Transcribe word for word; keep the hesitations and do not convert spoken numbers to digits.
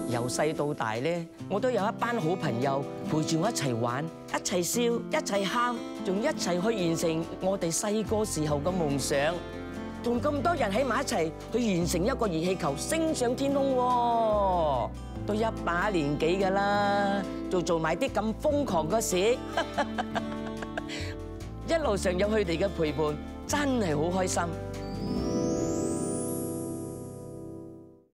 由細到大咧，我都有一班好朋友陪住我一齊玩、一齊笑、一齊喊，仲一齊去完成我哋細個時候嘅夢想。同咁多人喺埋一齊去完成一個熱氣球升上天空喎，都一把年紀㗎啦，做做埋啲咁瘋狂嘅事，一路上有佢哋嘅陪伴，真係好開心。